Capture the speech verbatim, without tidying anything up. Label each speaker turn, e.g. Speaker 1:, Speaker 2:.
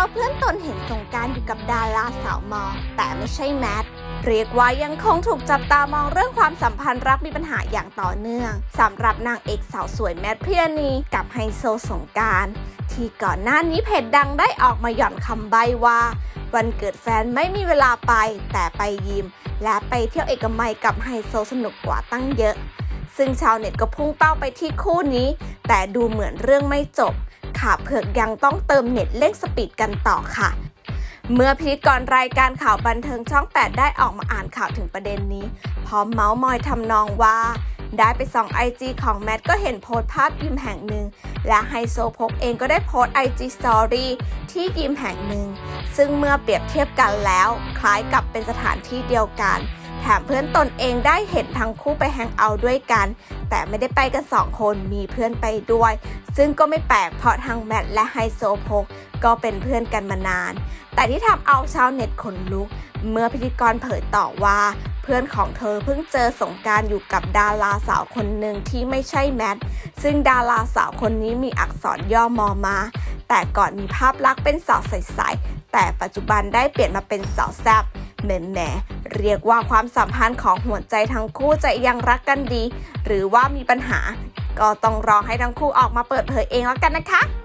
Speaker 1: าวเพื่อนตนเห็นสงกรานต์อยู่กับดาราสาวมอแต่ไม่ใช่แมทเรียกว่ายังคงถูกจับตามองเรื่องความสัมพันธ์รักมีปัญหาอย่างต่อเนื่องสำหรับนางเอกสาวสวยแมทพิรณีกับไฮโซสงกรานต์ที่ก่อนหน้านี้เพจดังได้ออกมาหย่อนคำใบ้ว่าวันเกิดแฟนไม่มีเวลาไปแต่ไปยิมและไปเที่ยวเอกมัยกับไฮโซสนุกกว่าตั้งเยอะซึ่งชาวเน็ตก็พุ่งเป้าไปที่คู่นี้แต่ดูเหมือนเรื่องไม่จบข่าวเผือกยังต้องเติมเน็ตเร่งสปีดกันต่อค่ะเมื่อพิธีกรรายการข่าวบันเทิงช่องแปดได้ออกมาอ่านข่าวถึงประเด็นนี้พร้อมเมาส์มอยทำนองว่าได้ไปส่อง ไอ จี ของแมทก็เห็นโพสต์ภาพยิมแห่งหนึ่งและไฮโซโพกเองก็ได้โพสต์ ไอ จี Story ที่ยิมแห่งหนึ่งซึ่งเมื่อเปรียบเทียบกันแล้วคล้ายกับเป็นสถานที่เดียวกันแถมเพื่อนตนเองได้เห็นทั้งคู่ไปแฮงเอาท์ด้วยกันแต่ไม่ได้ไปกันสองคนมีเพื่อนไปด้วยซึ่งก็ไม่แปลกเพราะทั้งแมทและไฮโซโพกก็เป็นเพื่อนกันมานานแต่ที่ทำเอาชาวเน็ตขนลุกเมื่อพิธีกรเผยต่อว่าเพื่อนของเธอเพิ่งเจอสงกรานต์อยู่กับดาราสาวคนหนึ่งที่ไม่ใช่แมทซึ่งดาราสาวคนนี้มีอักษรย่อมอมาแต่ก่อนมีภาพลักษณ์เป็นสาวใสๆแต่ปัจจุบันได้เปลี่ยนมาเป็นสาวแซ่บแหม่ๆเรียกว่าความสัมพันธ์ของหัวใจทั้งคู่จะยังรักกันดีหรือว่ามีปัญหาก็ต้องรอให้ทั้งคู่ออกมาเปิดเผยเองแล้วกันนะคะ